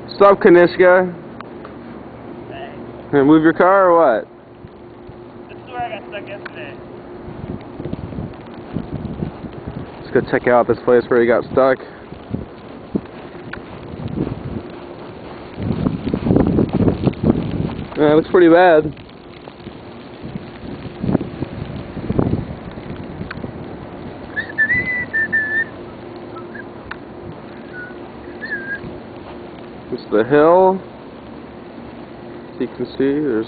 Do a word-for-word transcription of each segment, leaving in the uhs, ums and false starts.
Stop, Kanishka. Hey. Gonna move your car or what? This is where I got stuck yesterday. Let's go check out this place where he got stuck. Yeah, it looks pretty bad. This is the hill. As you can see, there's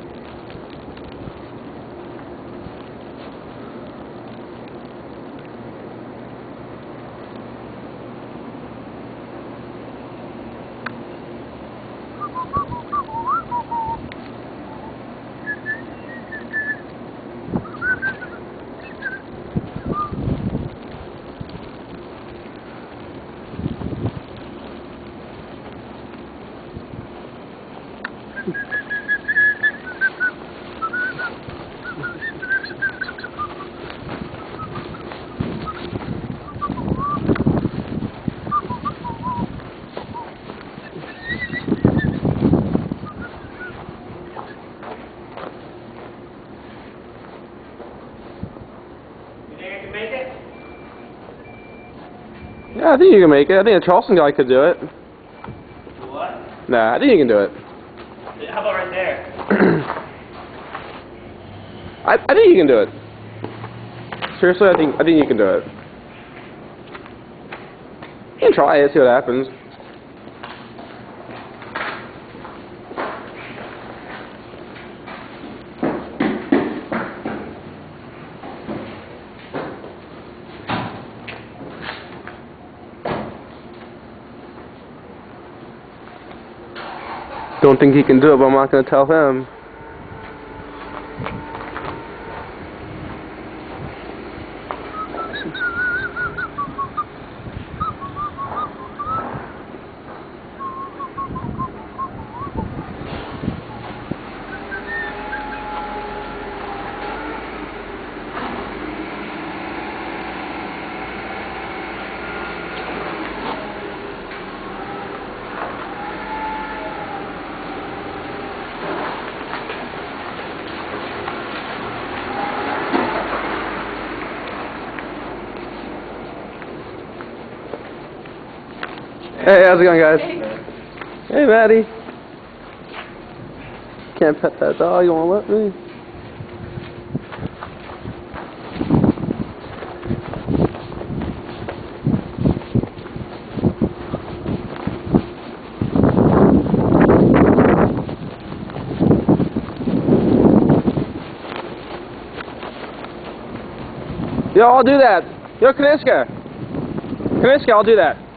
Make it? Yeah, I think you can make it. I think a Charleston guy could do it. What? Nah, I think you can do it. How about right there? I I think you can do it. Seriously, I think I think you can do it. You can try it, see what happens. Don't think he can do it, but I'm not going to tell him. Hey, how's it going, guys? Hey, hey Maddie. Can't pet that dog, you won't let me? Yo, I'll do that. Yo, Kanishka. Kanishka, I'll do that.